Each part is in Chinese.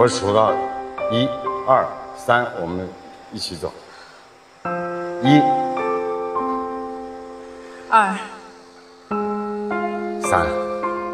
我数到1、2、3，我们一起走。1、 2、 3。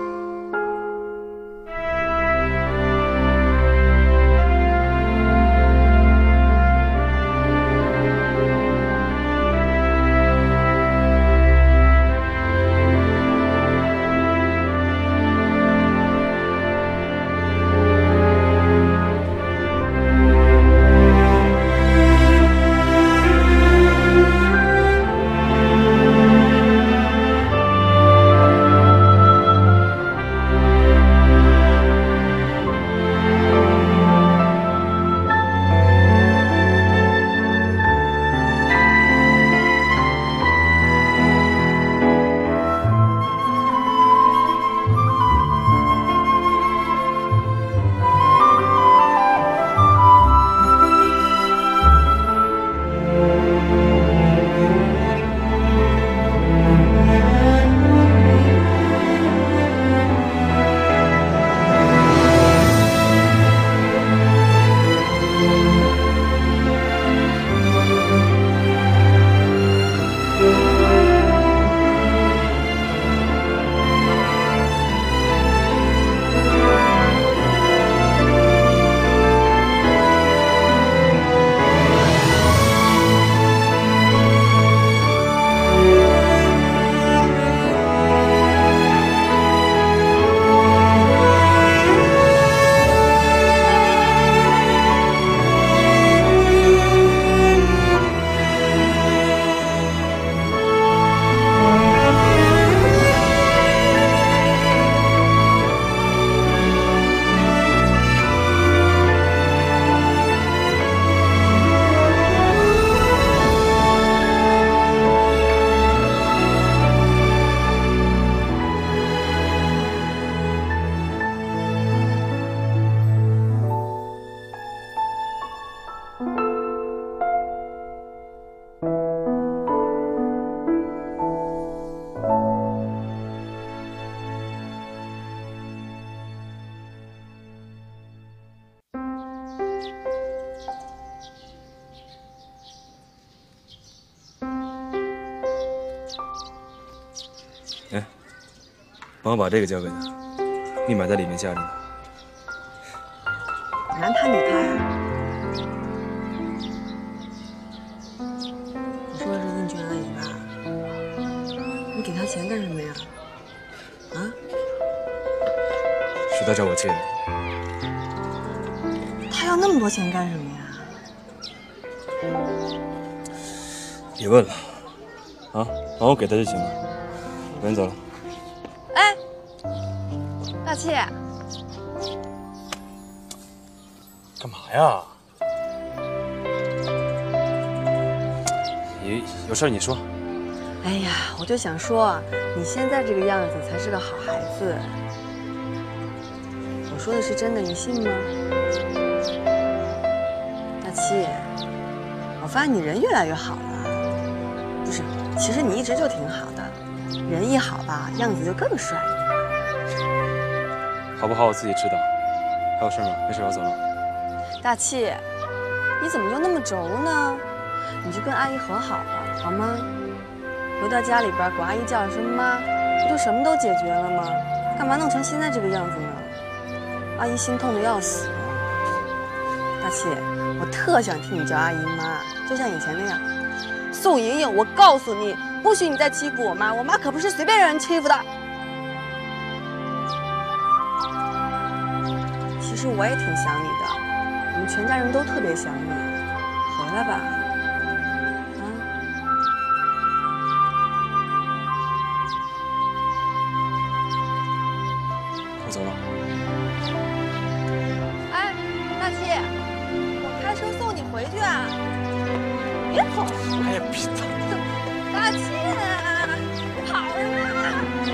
哎，帮我把这个交给他，密码在里面架着呢。 你让他理他呀？你说的是印娟阿姨吧？你给她钱干什么呀？啊？ 是他找我借的。 她要那么多钱干什么呀？ 别问了，啊，帮我给他就行了。我先走了。 哎，大气， 干嘛呀？你有事你说。 哎呀，我就想说，你现在这个样子才是个好孩子。我说的是真的，你信吗？大七，我发现你人越来越好了。不是，其实你一直就挺好的，人一好吧，样子就更帅。 好不好我自己知道。还有事吗？没事，我走了。 大七，你怎么就那么轴呢？你就跟阿姨和好了，好吗？回到家里边管阿姨叫一声妈，不就什么都解决了吗？干嘛弄成现在这个样子呢？阿姨心痛的要死。大七，我特想听你叫阿姨妈，就像以前那样。宋莹莹，我告诉你，不许你再欺负我妈，我妈可不是随便让人欺负的。其实我也挺想你的，我们全家人都特别想你，回来吧。 我走了。 哎，大七，我开车送你回去啊！别跑！ 哎呀，别走！ 大七，跑什么呀？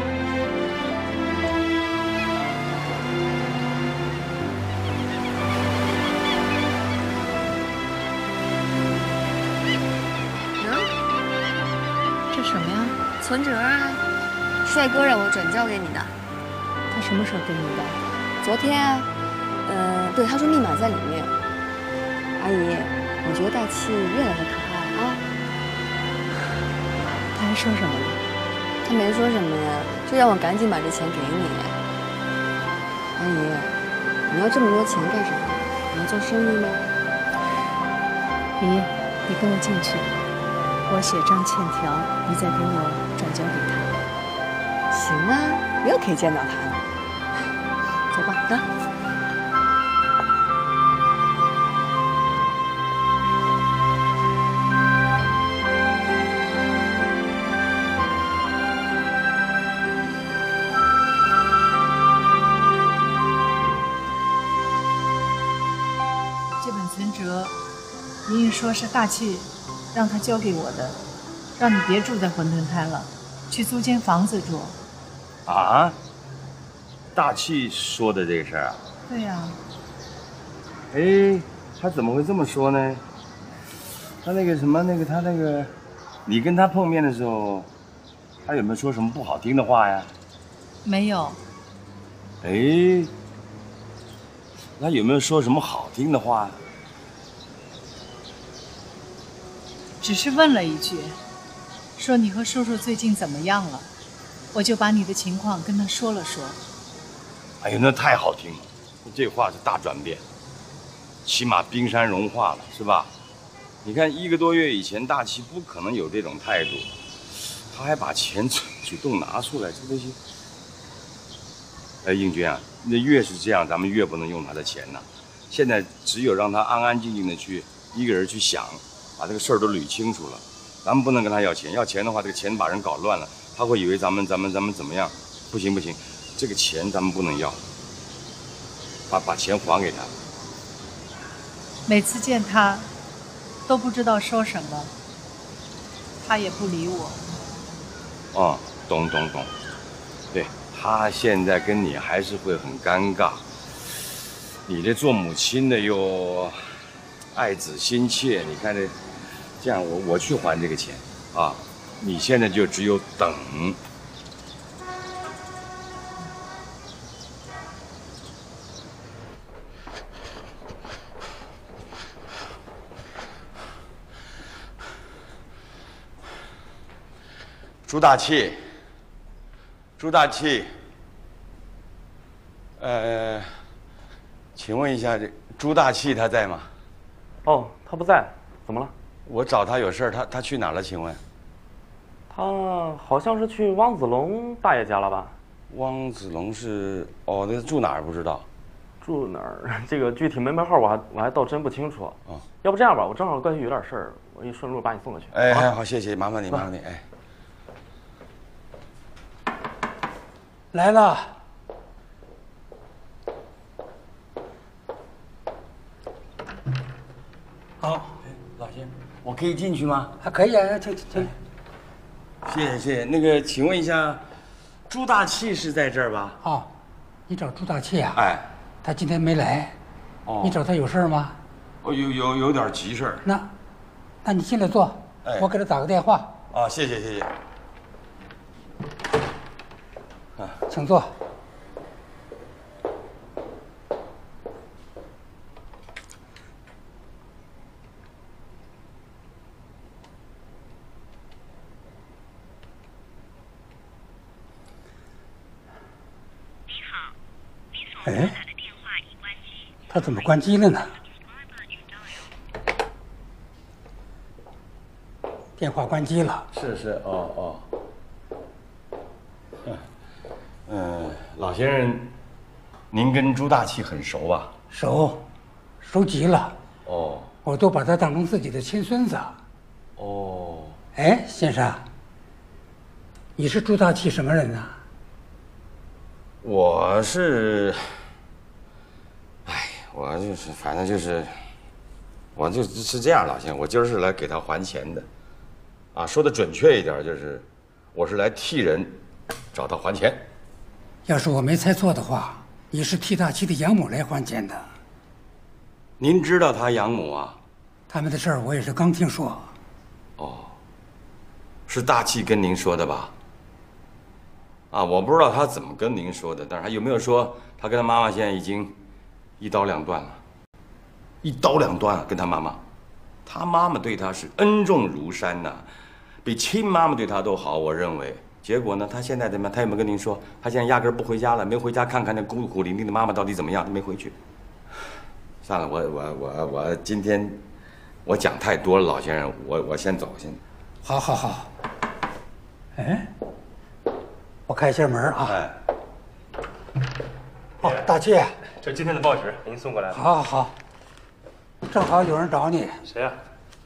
这什么呀？ 存折啊，帅哥让我转交给你的。 他什么时候给你的？ 昨天啊， 对，他说密码在里面。阿姨，我觉得大气越来越可爱啊。 他还说什么了？ 他没说什么呀，就让我赶紧把这钱给你。阿姨，你要这么多钱干什么？你要做生意吗？ 姨，你跟我进去，我写张欠条，你再给我转交给他。 行啊，又可以见到他了。走吧，啊。 这本存折，莹莹说是大气让他交给我的，让你别住在馄饨摊了，去租间房子住。 啊？大气说的这个事儿啊？ 对呀、 哎，他怎么会这么说呢？他那个什么，他那个，你跟他碰面的时候，他有没有说什么不好听的话呀？ 没有。 哎，他有没有说什么好听的话？ 只是问了一句，说你和叔叔最近怎么样了，我就把你的情况跟他说了说。 哎呦，那太好听了，这话是大转变，起码冰山融化了，是吧？你看1个多月以前，大气不可能有这种态度，他还把钱主动拿出来，这东西。哎，英军啊，那越是这样，咱们越不能用他的钱呐。现在只有让他安安静静的去一个人去想，把这个事儿都捋清楚了。咱们不能跟他要钱，要钱的话，这个钱把人搞乱了，他会以为咱们怎么样？不行不行，这个钱咱们不能要，把钱还给他。 每次见他，都不知道说什么，他也不理我。 哦，懂。对，他现在跟你还是会很尴尬。你这做母亲的又爱子心切，你看这样我去还这个钱啊，你现在就只有等。朱大气，请问一下，这朱大气他在吗？ 哦，他不在，怎么了？ 我找他有事儿，他去哪儿了？请问？ 他好像是去汪子龙大爷家了吧？ 汪子龙是哦，那住哪儿不知道？ 住哪儿？这个具体门牌号我还倒真不清楚。 哦， 要不这样吧，我正好过去有点事儿，我一顺路把你送过去。 哎，好，谢谢，麻烦你，哎。 来了。好， 老先生，我可以进去吗？ 还可以啊，请。 谢谢。那个，请问一下，朱大气是在这儿吧？ 哦，你找朱大气啊？ 哎， 他今天没来。 哦， 你找他有事吗？ 哦，有点急事儿。 那你进来坐，我给他打个电话。 啊，谢谢。 啊，请坐。哎，他怎么关机了呢？电话关机了。 是，老先生，您跟朱大气很熟吧？ 熟极了。 哦， 我都把他当成自己的亲孙子。 哦， 哎，先生，你是朱大气什么人呢？ 我就是反正就是，我就是这样，老先生，我今儿是来给他还钱的，啊，说的准确一点就是，我是来替人找他还钱。 要是我没猜错的话，你是替大气的养母来还钱的。 您知道他养母啊？ 他们的事儿我也是刚听说。 哦，是大气跟您说的吧？啊，我不知道他怎么跟您说的，但是他有没有说他跟他妈妈现在已一刀两断了，一刀两断啊！跟他妈妈，他妈妈对他是恩重如山呐，比亲妈妈对他都好，我认为。结果呢，他现在怎么样？他有没有跟您说？他现在压根儿不回家了，没回家看看那孤苦伶仃的妈妈到底怎么样？他没回去。算了，我今天我讲太多了，老先生，我先走，先。 好，好，好。哎，我开下门啊。 哎。 哦，大气。 这今天的报纸给您送过来了。 好，好，好。正好有人找你。 谁呀？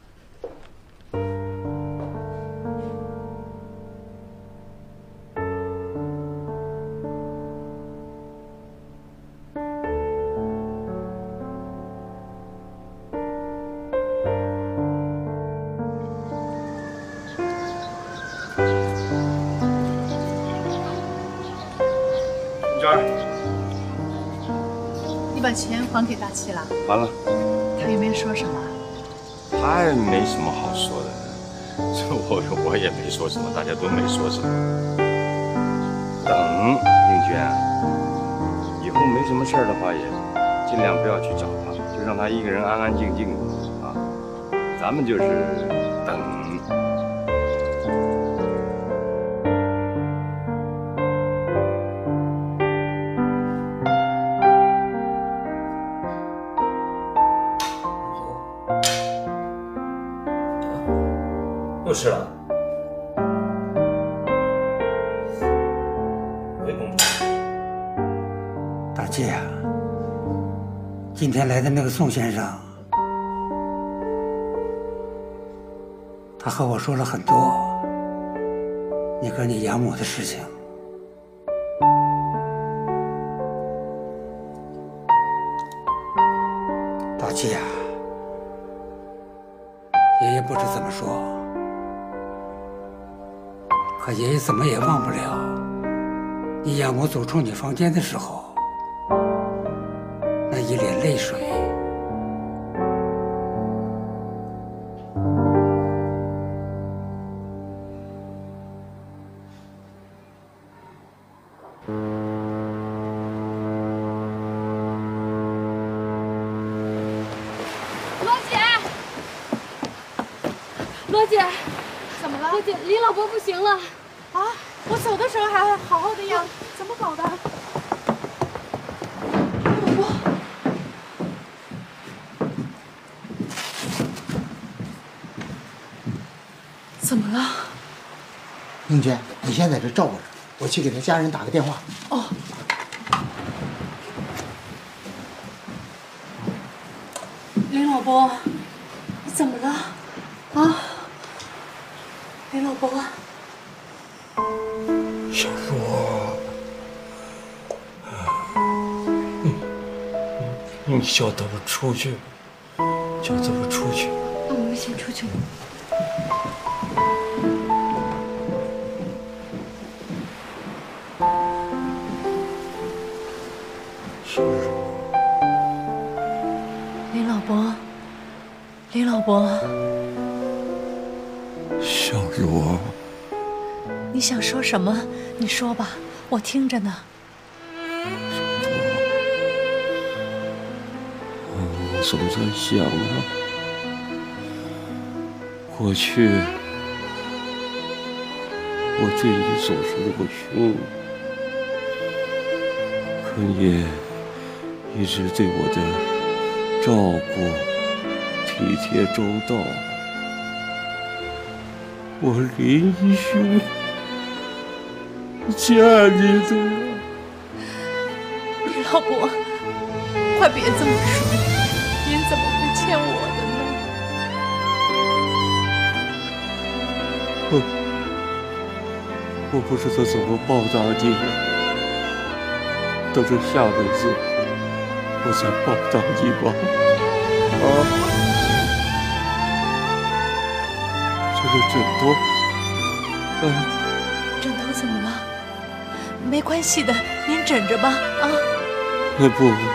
你把钱还给大七了？ 完了。 他有没有说什么？ 他也没什么好说的，这我也没说什么，大家都没说什么。等应娟，以后没什么事儿的话，也尽量不要去找他，就让他一个人安安静静的啊。咱们就是等。 又吃了。喂，公主。 大姐啊，今天来的那个宋先生，他和我说了很多你和你养母的事情。大姐啊，爷爷不知怎么说。可爷爷怎么也忘不了，你养母走出你房间的时候，那一脸泪水。 罗姐，怎么了？罗姐，李老伯不行了。 啊！我走的时候还好好的呀，怎么搞的？老伯，怎么了？ 英娟，你先在这照顾着，我去给他家人打个电话。 哦。林老伯，你怎么了？啊？林老伯。 小若，你叫他们出去，叫他们出去。 那我们先出去。 小若， 林老伯，林老伯， 小若。 你想说什么？你说吧，我听着呢。 我总在想啊，过去我对你总是那么凶，可你一直对我的照顾体贴周到。我林兄欠你的。 林老伯，快别这么说，您怎么会欠我的呢？我不知道怎么报答你，等着下辈子我再报答你吧。啊！这个枕头， 枕头怎么了？没关系的，您枕着吧。啊！ 不，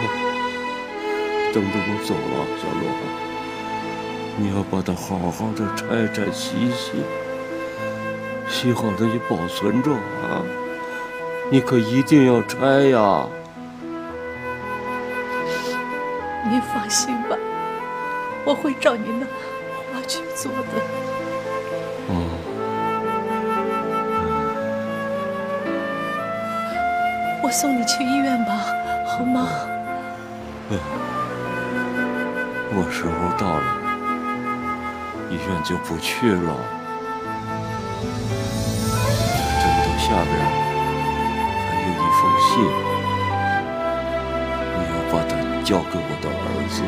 等着我走了，小罗，你要把它好好的拆洗洗，洗好了你保存着啊！你可一定要拆呀！ 您放心吧，我会照您的话去做的。我送你去医院吧，好吗？ 我时候到了，医院就不去了。枕头下边还有一封信，你要把它交给我的儿子。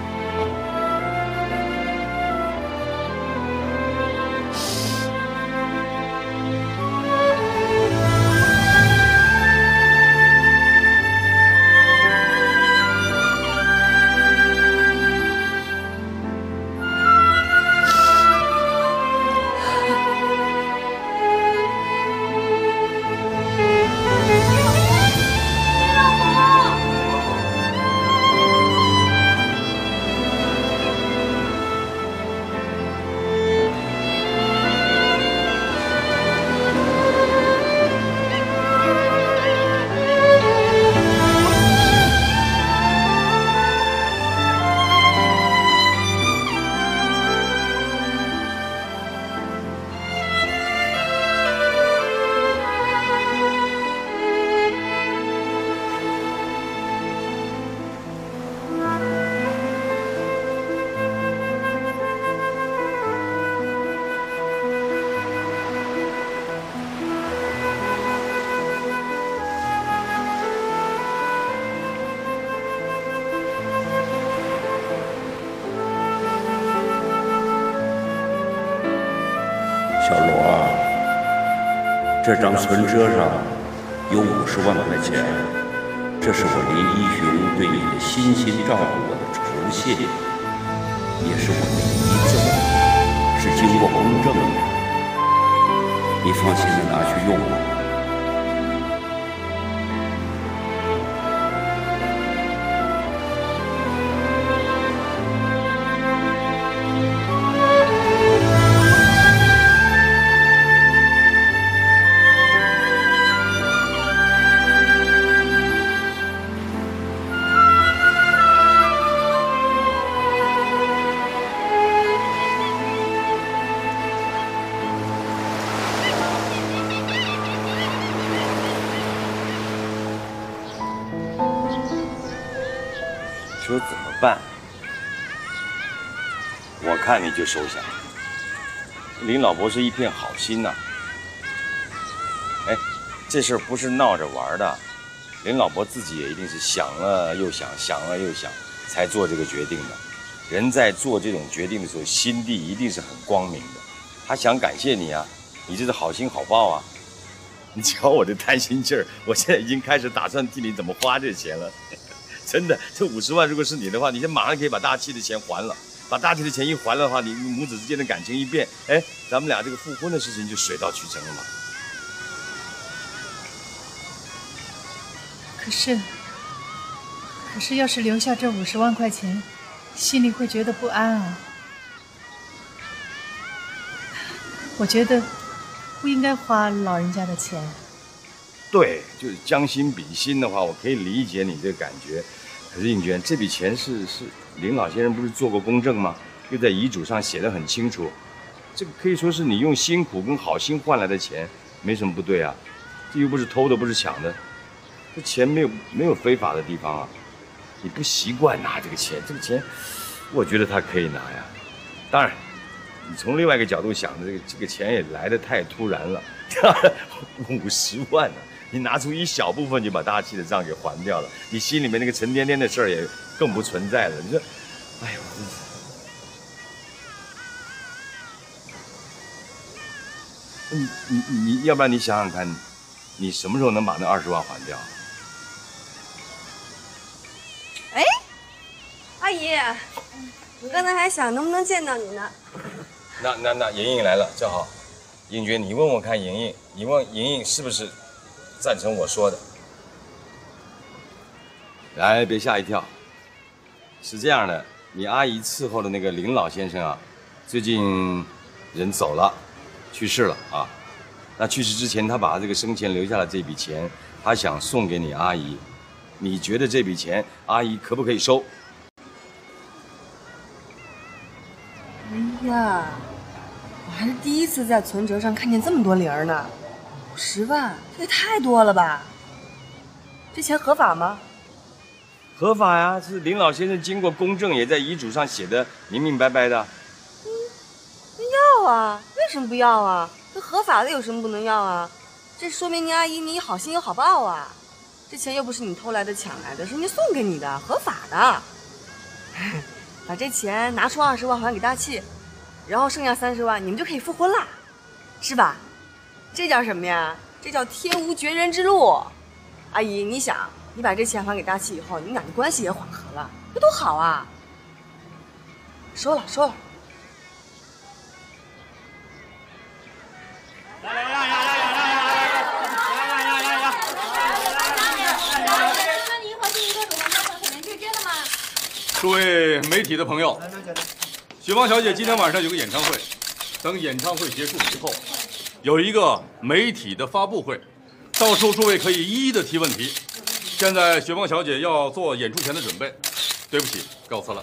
小罗，这张存折上有50万块钱，这是我林一雄对你的悉心照顾我的酬谢，也是我的遗赠，是经过公证的，你放心的拿去用吧。 说怎么办？我看你就收下。林老伯是一片好心呐。哎，这事儿不是闹着玩的，林老伯自己也一定是想了又想，想了又想，才做这个决定的。人在做这种决定的时候，心地一定是很光明的。他想感谢你啊，你这是好心好报啊。你瞧我这贪心劲儿，我现在已经开始打算替你怎么花这钱了。真的，这50万如果是你的话，你这马上可以把大七的钱还了。把大七的钱一还了的话，你母子之间的感情一变，哎，咱们俩这个复婚的事情就水到渠成了嘛。 可是要是留下这50万块钱，心里会觉得不安啊。我觉得不应该花老人家的钱。 对，就是将心比心的话，我可以理解你这个感觉。可是应娟，这笔钱是林老先生不是做过公证吗？又在遗嘱上写得很清楚，这个可以说是你用辛苦跟好心换来的钱，没什么不对啊。这又不是偷的，不是抢的，这钱没有非法的地方啊。你不习惯拿这个钱，我觉得他可以拿呀。当然，你从另外一个角度想的，这个钱也来得太突然了，50万呢。你拿出一小部分就把大七的账给还掉了，你心里面那个沉甸甸的事儿也更不存在了。你说，哎呦，你要不然你想想看，你什么时候能把那20万还掉？ 哎，阿姨，我刚才还想能不能见到你呢。 那莹莹来了，正好。英娟，你问问看莹莹，你问莹莹是不是赞成我说的？来，别吓一跳。是这样的，你阿姨伺候的那个林老先生啊，最近人走了，去世了啊。那去世之前，他把这个生前留下的这笔钱，他想送给你阿姨。你觉得这笔钱阿姨可不可以收？ 哎呀，我还是第一次在存折上看见这么多零呢，50万，这也太多了吧？这钱合法吗？ 合法呀，是林老先生经过公证，也在遗嘱上写的明明白白的。 要啊，为什么不要啊？这合法的有什么不能要啊？这说明您阿姨你好心有好报啊！这钱又不是你偷来的抢来的，是人家送给你的，合法的。把这钱拿出20万还给大气，然后剩下30万你们就可以复婚了，是吧？这叫什么呀？这叫天无绝人之路。阿姨，你想，你把这钱还给大气以后，你们俩的关系也缓和了，这多好啊！收了，收了。 诸位媒体的朋友，雪芳小姐今天晚上有个演唱会，等演唱会结束以后，有一个媒体的发布会，到时候诸位可以一一的提问题。现在雪芳小姐要做演出前的准备，对不起，告辞了。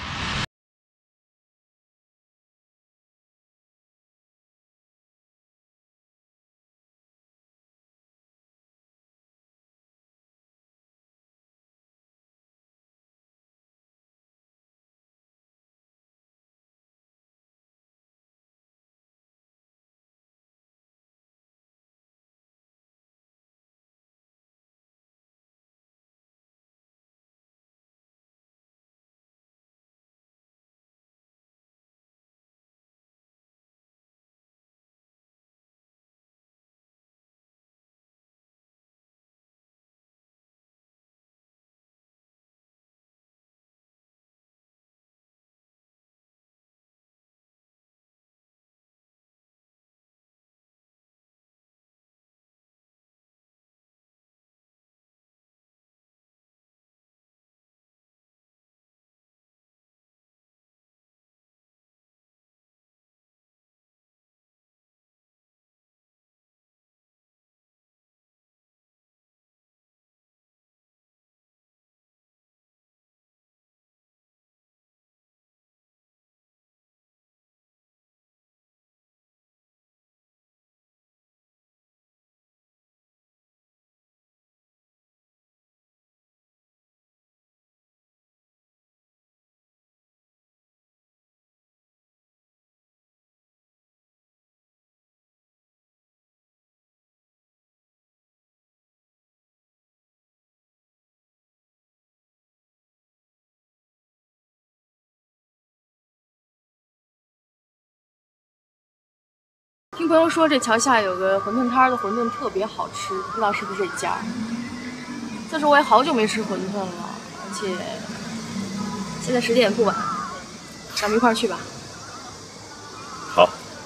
听朋友说，这桥下有个馄饨摊的馄饨特别好吃，不知道是不是这家。再说我也好久没吃馄饨了，而且现在10点不晚，咱们一块儿去吧。 好。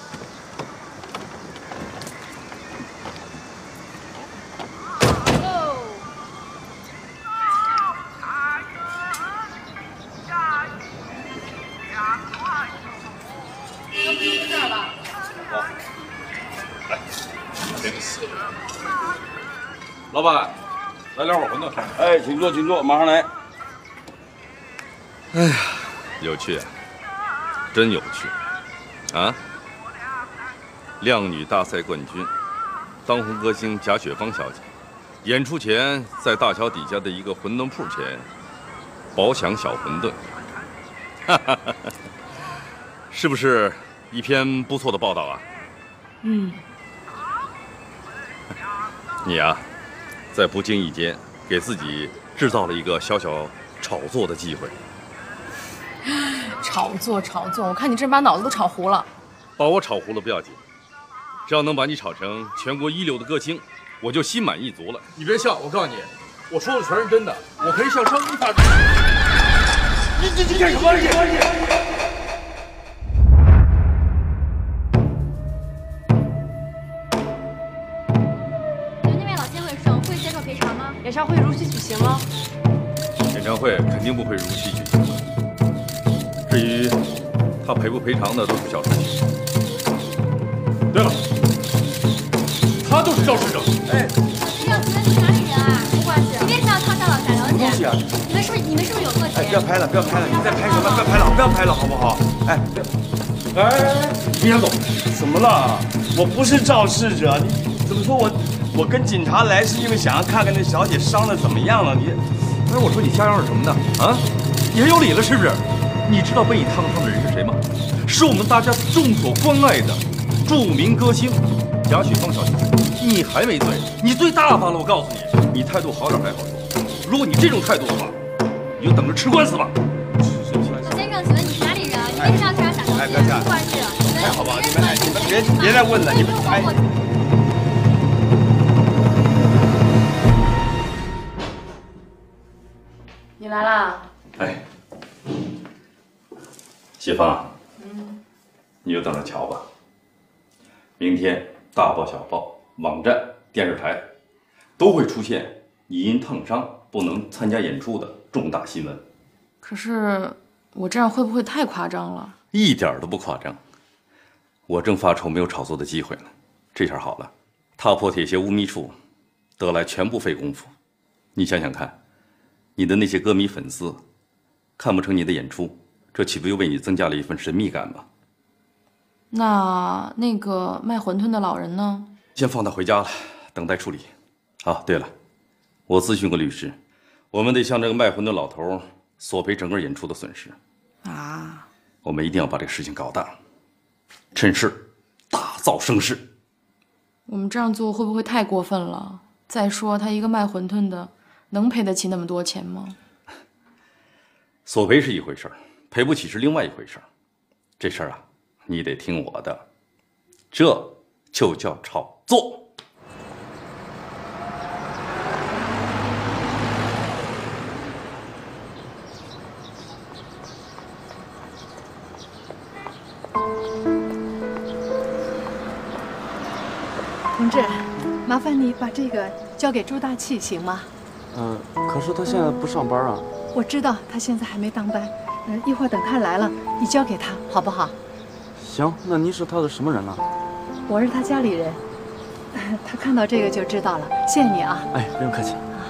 老板，来2碗馄饨。 哎，请坐，请坐，马上来。 哎呀，有趣啊，真有趣啊！靓女大赛冠军，当红歌星贾雪芳小姐，演出前在大桥底下的一个馄饨铺前饱享小馄饨，哈哈哈，是不是一篇不错的报道啊？ 嗯。 你啊，在不经意间给自己制造了一个小小炒作的机会。 炒作，炒作！我看你真把脑子都炒糊了。 把我炒糊了不要紧，只要能把你炒成全国一流的歌星，我就心满意足了。 你别笑，我告诉你，我说的全是真的，我可以向上依法。你干什么？ 演唱会如期举行吗？ 演唱会肯定不会如期举行。至于他赔不赔偿的，都是小事情。对了，他就是肇事者。 哎，这要责任是哪里人啊？没关系，你别想他大老傻了解。 东西啊， 你们是不是有错哎，不要拍了，不要拍了，你再拍什么？不要拍了，不要拍了，好不好？哎，哎，李强总，怎么了？我不是肇事者，你怎么说我跟警察来是因为想要看看那小姐伤的怎么样了？你， 不是我说你瞎嚷嚷什么呢？啊，你还有理了是不是？你知道被你烫伤的人是谁吗？是我们大家众所关爱的著名歌星贾雪芳小姐。你还没罪，你罪大发了！我告诉你，你态度好点还好说，如果你这种态度的话，你就等着吃官司吧。 老先生，请问你是哪里人？你为什么要这样想？ 哎，不要这样， 不关事。 哎，好吧，你们别再问了，你们哎。 你来啦？ 哎，雪芳，你就等着瞧吧。明天大报小报、网站、电视台都会出现你因烫伤不能参加演出的重大新闻。 可是我这样会不会太夸张了？ 一点都不夸张。我正发愁没有炒作的机会呢，这下好了，踏破铁鞋无觅处，得来全不费工夫。你想想看，你的那些歌迷粉丝看不成你的演出，这岂不又为你增加了一份神秘感吗？ 那个卖馄饨的老人呢？ 先放他回家了，等待处理。啊，对了，我咨询过律师，我们得向这个卖馄饨老头索赔整个演出的损失。 啊， 我们一定要把这个事情搞大，趁势大造声势。 我们这样做会不会太过分了？再说他一个卖馄饨的，能赔得起那么多钱吗？ 索赔是一回事儿，赔不起是另外一回事儿。这事儿啊，你得听我的，这就叫炒作。 同志，麻烦你把这个交给朱大器，行吗？ 可是他现在不上班啊。 我知道他现在还没当班，一会儿等他来了，你交给他好不好？ 行，那您是他的什么人呢？ 我是他家里人，他看到这个就知道了。谢谢你啊！ 哎，不用客气。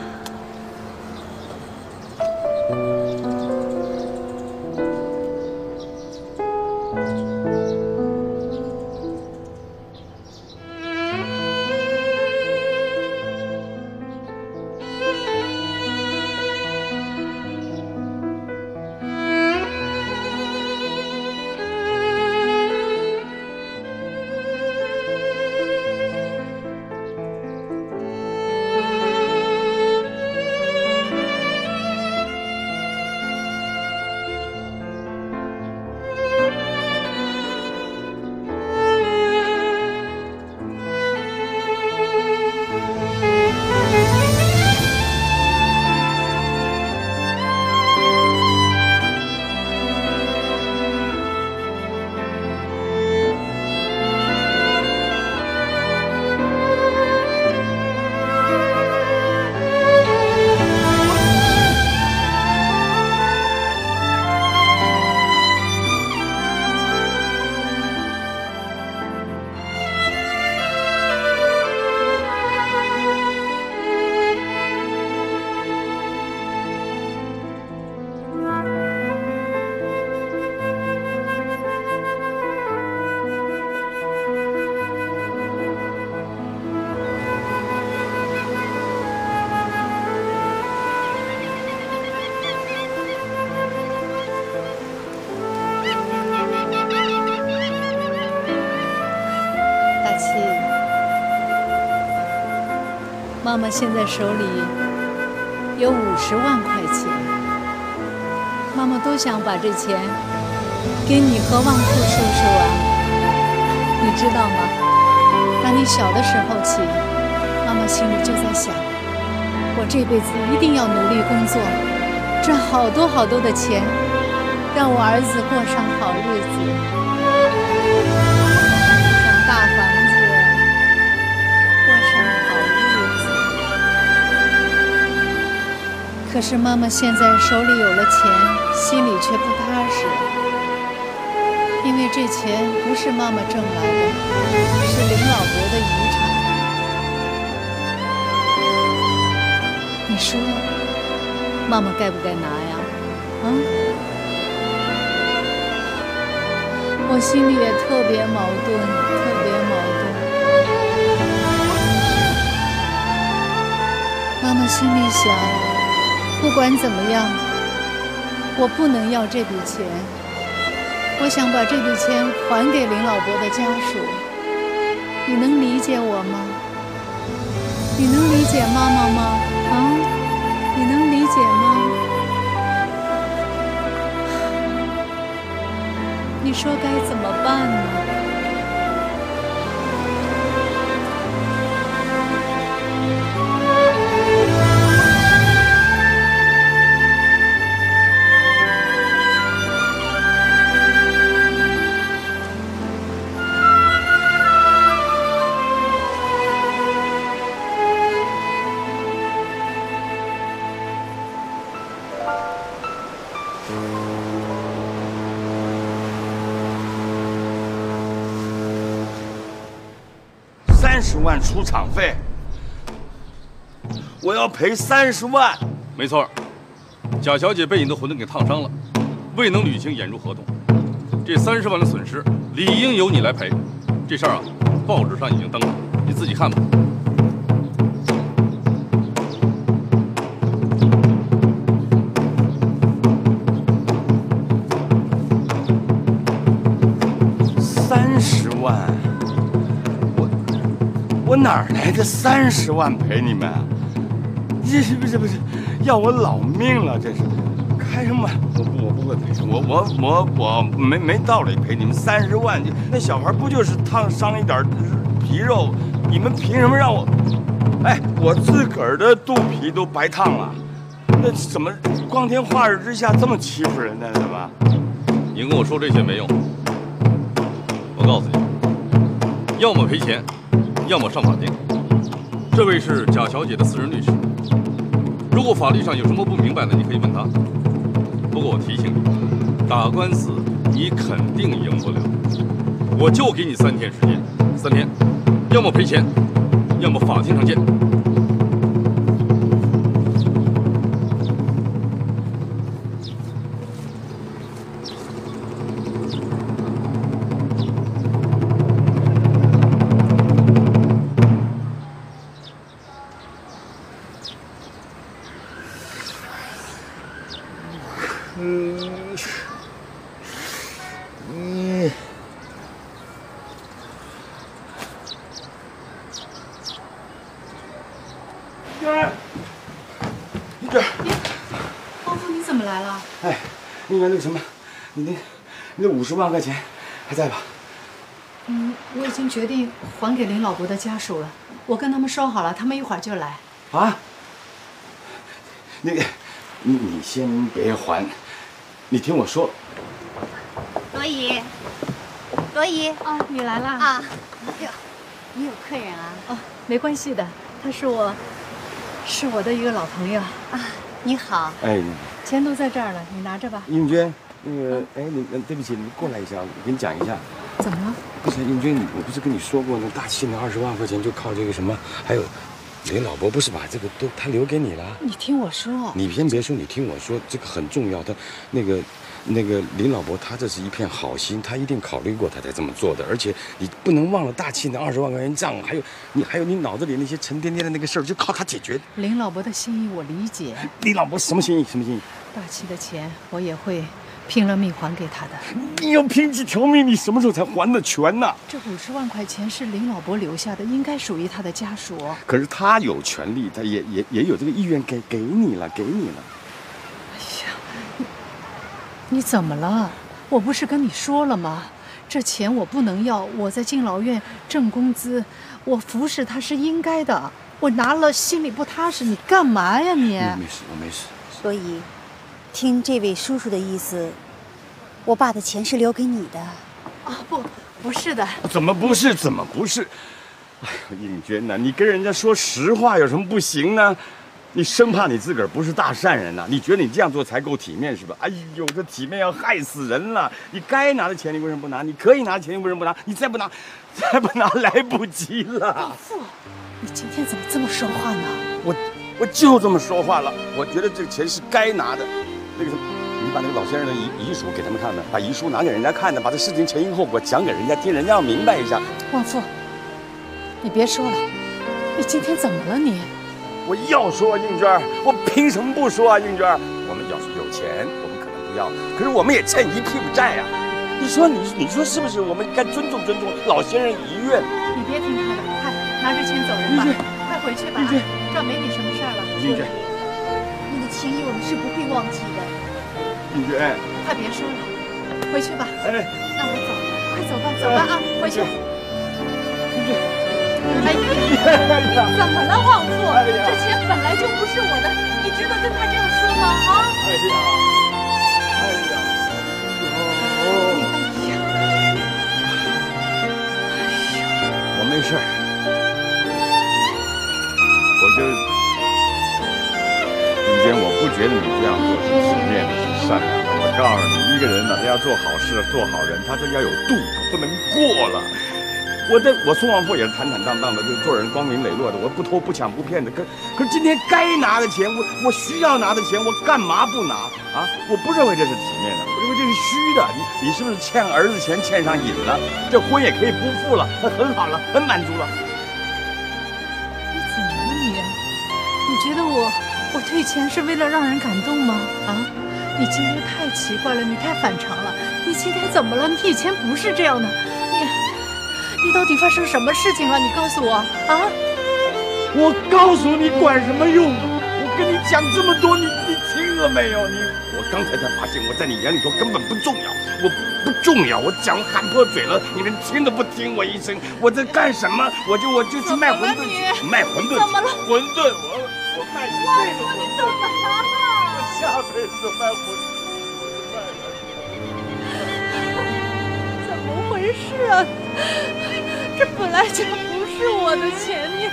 妈妈现在手里有50万块钱，妈妈多想把这钱给你和旺库叔叔啊，你知道吗？打你小的时候起，妈妈心里就在想，我这辈子一定要努力工作，赚好多好多的钱，让我儿子过上好日子。可是妈妈现在手里有了钱，心里却不踏实，因为这钱不是妈妈挣来的，是林老伯的遗产。你说， 妈妈该不该拿呀？啊？我心里也特别矛盾，特别矛盾。妈妈心里想，不管怎么样，我不能要这笔钱。我想把这笔钱还给林老伯的家属。你能理解我吗？你能理解妈妈吗？啊？你能理解吗？你说该怎么办呢？ 30万出场费，我要赔30万。 没错，贾小姐被你的馄饨给烫伤了，未能履行演出合同，这30万的损失理应由你来赔。这事儿啊，报纸上已经登了，你自己看吧。 30万，我哪儿来的30万赔你们啊？这是不是要我老命了？这是，开什么？我不会赔，我没道理赔你们30万。那小孩不就是烫伤一点皮肉？你们凭什么让我？哎，我自个儿的肚皮都白烫了，那怎么光天化日之下这么欺负人呢？怎么？ 你跟我说这些没用。我告诉你，要么赔钱，要么上法庭。这位是贾小姐的私人律师，如果法律上有什么不明白的，你可以问他。不过我提醒你，打官司你肯定赢不了。我就给你3天时间，3天，要么赔钱，要么法庭上见。 那个什么，你那50万块钱还在吧？ 我已经决定还给林老伯的家属了。我跟他们说好了，他们一会儿就来。 啊？那个，你先别还，你听我说。 罗姨，罗姨， 哦，你来啦？ 啊，哟，你有客人啊？ 哦，没关系的，他是我的一个老朋友啊。你好。 哎。 钱都在这儿了，你拿着吧。 英娟，那个，哎，你对不起，你过来一下，我跟你讲一下。 怎么了？ 不是英娟，我不是跟你说过，那大庆的20万块钱就靠这个什么，还有，林老伯不是把这个都他留给你了？ 你听我说。 你先别说，你听我说，这个很重要。他那个林老伯，他这是一片好心，他一定考虑过，他才这么做的。而且你不能忘了大庆的20万块钱账，还有你脑子里那些沉甸甸的那个事儿，就靠他解决。 林老伯的心意我理解。 林老伯什么心意？什么心意？ 大庆的钱我也会拼了命还给他的。 你要拼几条命，你什么时候才还得全呢？ 这50万块钱是林老伯留下的，应该属于他的家属。 可是他有权利，他也有这个意愿给你了。 哎呀，你怎么了？我不是跟你说了吗？这钱我不能要，我在敬老院挣工资，我服侍他是应该的。我拿了心里不踏实，你干嘛呀你？ 没事，我没事。 罗姨，听这位叔叔的意思，我爸的钱是留给你的。 啊，不是的。 怎么不是？哎呦，英娟呐，你跟人家说实话有什么不行呢？你生怕你自个儿不是大善人呐？你觉得你这样做才够体面是吧？哎呦，这体面要害死人了！你该拿的钱你为什么不拿？你可以拿的钱你为什么不拿？你再不拿来不及了。 老傅，你今天怎么这么说话呢？ 我我就这么说话了。我觉得这个钱是该拿的。那个什么，你把那个老先生的遗书给他们看的，把遗书拿给人家看的，把这事情前因后果讲给人家听，人家要明白一下。 旺夫，你别说了，你今天怎么了你？ 我要说啊，应娟，我凭什么不说啊，应娟？我们要是有钱，我们可能不要，可是我们也欠一屁股债呀。你说是不是？我们该尊重老先生遗愿。 你别听他的，快拿着钱走人吧，快回去吧，这没你什么事儿了。 应娟， 你的情谊我们是不会忘记的。 应娟， 快别说了，回去吧。 哎， 那我走了，快走吧，走吧啊，回去。哎呀，你怎么了，旺夫？这钱本来就不是我的，你值得跟他这样说吗？啊！ 我没事儿，应娟，我不觉得你这样做是体面的，是善良的。我告诉你，一个人呢，他要做好事、做好人，他这要有度，不能过了。我宋旺夫也是坦坦荡荡的，就是做人光明磊落的，我不偷不抢不骗的。可是今天该拿的钱，我需要拿的钱，我干嘛不拿啊？我不认为这是体面的，我认为这是虚的。你是不是欠儿子钱欠上瘾了？这婚也可以不付了，很好了，很满足了。 你怎么了你？你觉得我退钱是为了让人感动吗？啊？你今天太奇怪了，你太反常了。你今天怎么了？你以前不是这样的。你到底发生什么事情了？你告诉我啊！ 我告诉你管什么用？我跟你讲这么多，你听了没有？我刚才才发现，我在你眼里头根本不重要，我不重要，我讲喊破嘴了，你们听都不听我一声，我在干什么？我就去卖馄饨去，卖馄饨。 怎么了？ 馄饨，我卖一辈子馄饨。你怎么了？我下辈子卖馄饨。 怎么回事啊？这本来就不是我的钱，你。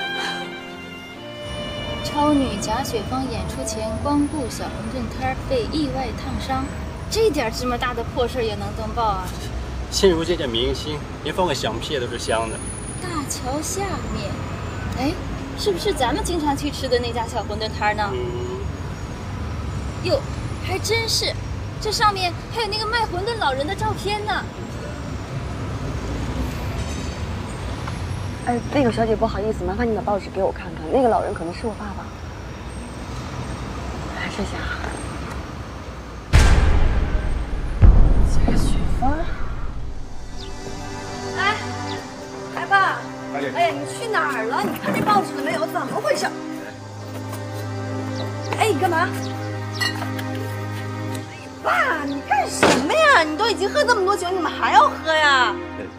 超女贾雪芳演出前光顾小馄饨摊被意外烫伤，这点这么大的破事也能登报啊！ 现如这件明星，连放个响屁都是香的。 大桥下面，哎，是不是咱们经常去吃的那家小馄饨摊呢？哟，还真是，这上面还有那个卖馄饨老人的照片呢。 哎，那个小姐不好意思，麻烦你把报纸给我看看，那个老人可能是我爸爸。哎，谢谢啊。贾雪芳。 哎，爸，哎呀，你去哪儿了？你看这报纸了没有？怎么回事？哎，你干嘛？爸，你干什么呀？你都已经喝这么多酒，你怎么还要喝呀？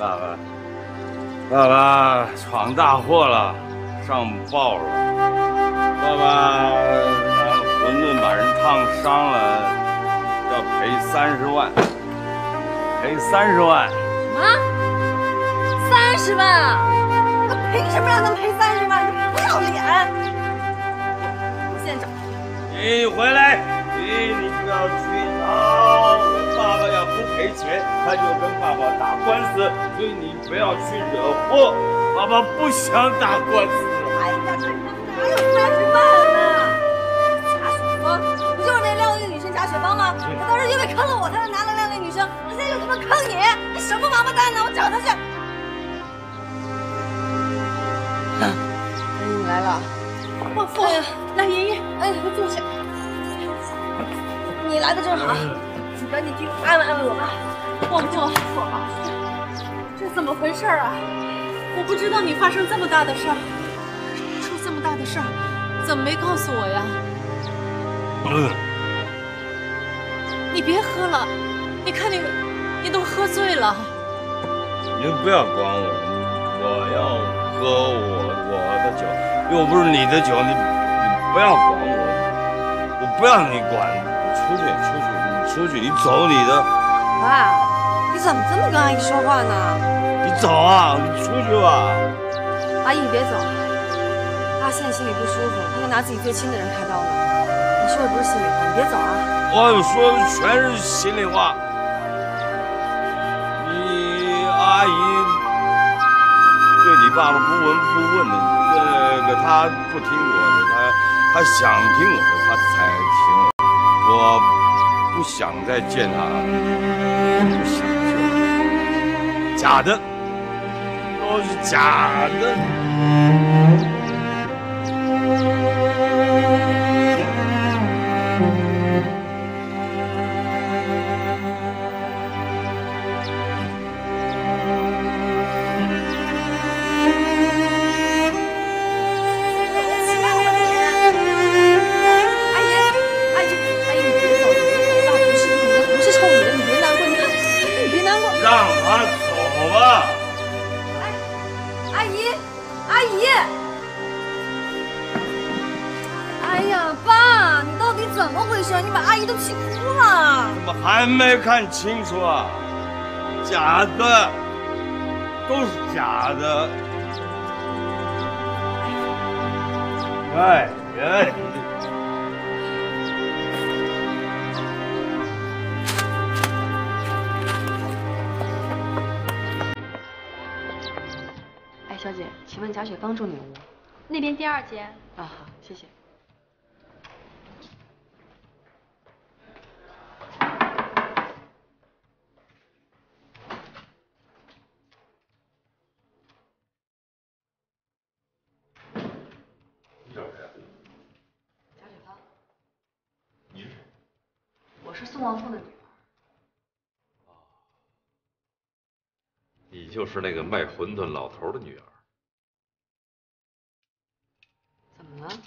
爸爸闯大祸了，上报了。爸爸拿馄饨把人烫伤了，要赔30万，赔30万。 什么？30万啊？他凭什么让他赔30万？不要脸！我现在找。 你回来，你不要去闹。爸爸要不赔钱，他就跟爸爸打官司，所以你不要去惹祸。爸爸不想打官司。 哎呀，这哪有30万呢？贾雪芳，不就是那靓丽女生贾雪芳吗？她当时因为坑了我，她才拿了靓丽女生，她现在又他妈坑你，你什么王八蛋呢？我找她去。 你来了。 旺夫，来爷爷， 哎，快坐下。你来的正好，你赶紧去安慰安慰我爸。 旺夫，这怎么回事啊？我不知道你发生这么大的事儿，出这么大的事儿，怎么没告诉我呀？你别喝了，你看你都喝醉了。 你不要管我，我要喝我的酒，又不是你的酒，你不要管我，我不要你管，你出去，你走你的。 爸，你怎么这么跟阿姨说话呢？ 你走啊，你出去吧。 阿姨，你别走，爸现在心里不舒服，他在拿自己最亲的人开刀呢。你说的不是心里话，你别走啊。 我说的全是心里话。你阿姨对你爸爸不闻不问的，他不听我的， 他想听我的，他才听我。我不想再见他，不想见，假的，都是假的。让他走吧。 阿姨，阿姨！哎呀，爸，你到底怎么回事？你把阿姨都气哭了。 怎么还没看清楚啊？假的，都是假的。哎哎。 小姐，请问贾雪芳住哪屋？ 那边第2间。 啊，好，谢谢。 你找谁啊？ 贾雪芳。 你是谁？ 我是宋王凤的女儿。 你就是那个卖馄饨老头的女儿。 怎么了？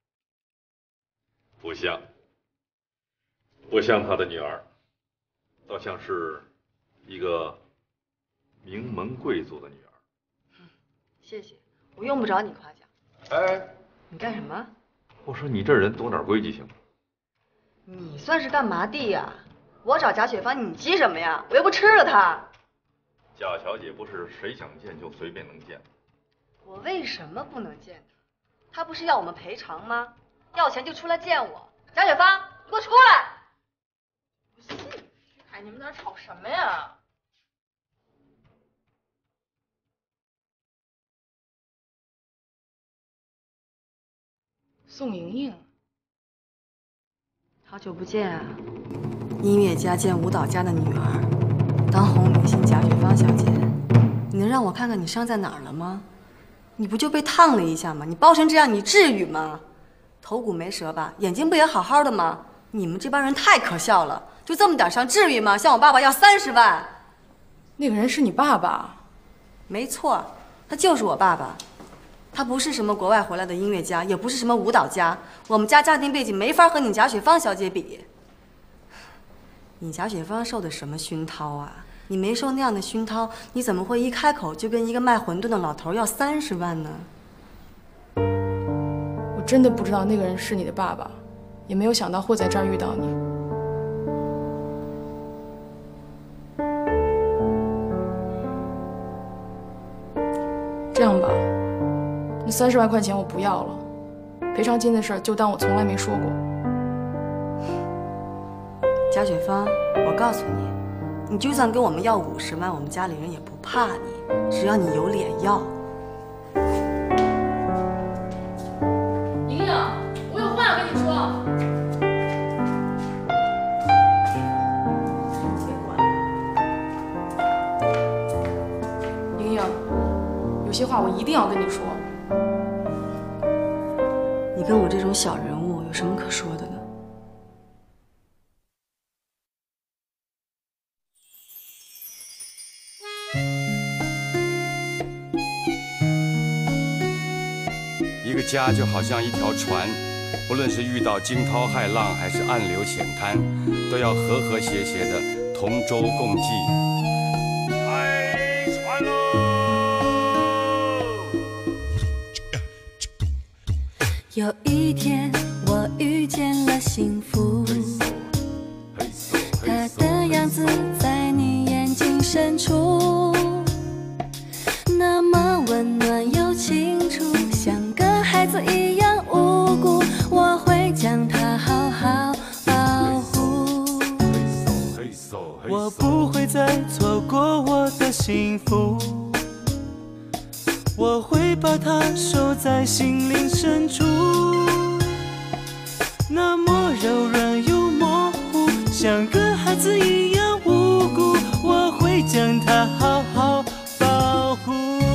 不像，不像他的女儿，倒像是一个名门贵族的女儿。 谢谢，我用不着你夸奖。 哎， 你干什么？ 我说你这人懂点规矩行吗？ 你算是干嘛的呀？我找贾雪芳，你急什么呀？我又不吃了她。 贾小姐不是谁想见就随便能见。 我为什么不能见她？她不是要我们赔偿吗？要钱就出来见我。贾雪芳，你给我出来！ 徐凯，你们在这吵什么呀？宋莹莹， 好久不见啊！音乐家兼舞蹈家的女儿，当红明星贾雪芳小姐，你能让我看看你伤在哪儿了吗？你不就被烫了一下吗？你包成这样，你至于吗？头骨没折吧？眼睛不也好好的吗？你们这帮人太可笑了，就这么点伤，至于吗？向我爸爸要30万。 那个人是你爸爸？ 没错，他就是我爸爸。他不是什么国外回来的音乐家，也不是什么舞蹈家，我们家家庭背景没法和你贾雪芳小姐比。你贾雪芳受的什么熏陶啊？你没受那样的熏陶，你怎么会一开口就跟一个卖馄饨的老头要30万呢？ 我真的不知道那个人是你的爸爸，也没有想到会在这儿遇到你。这样吧，那30万块钱我不要了，赔偿金的事儿就当我从来没说过。 贾雪芳，我告诉你，你就算跟我们要50万，我们家里人也不怕你，只要你有脸要。 莹莹，我有话要跟你说。莹莹，有些话我一定要跟你说。 你跟我这种小人物有什么可说的呢？ 一个家就好像一条船，不论是遇到惊涛骇浪，还是暗流险滩，都要和和谐谐的同舟共济。开船喽！ 有一天，我遇见了幸福，它的样子在你眼睛深处，那么温暖又清楚，像个孩子一样无辜，我会将它好好保护。 我不会再错过我的幸福，我会把它收在心灵深处。 那么柔软又模糊，像个孩子一样无辜，我会将它好好保护。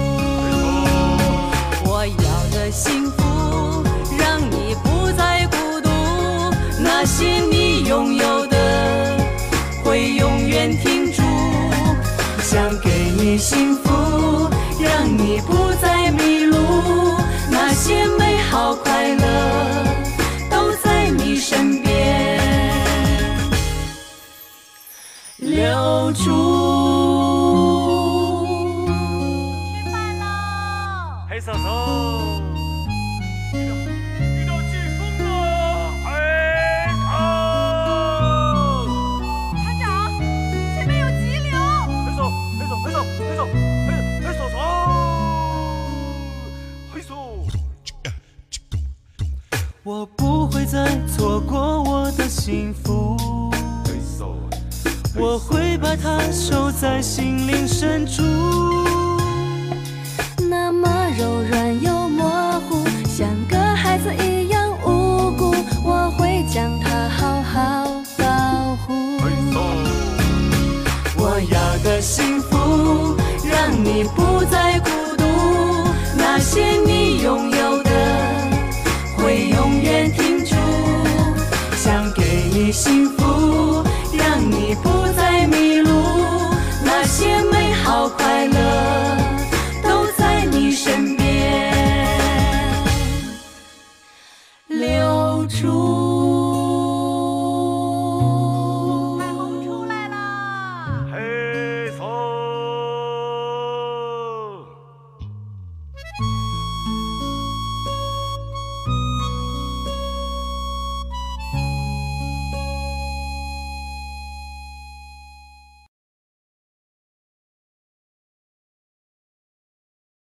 我要的幸福，让你不再孤独，那些你拥有的会永远停住。想给你幸福，让你不再迷路，那些美好快乐都在你身边留住。 吃饭喽！黑嫂嫂，遇到飓风了！黑嫂， 船长，前面有急流！ 黑嫂，黑嫂，黑嫂，黑嫂，黑嫂嫂，黑嫂。我不会再错过我的幸福，我会把它收在心灵深处。 那么柔软又模糊，像个孩子一样无辜，我会将它好好保护。我要的幸福，让你不再孤独，那些你拥有的会永远停住。想给你幸福，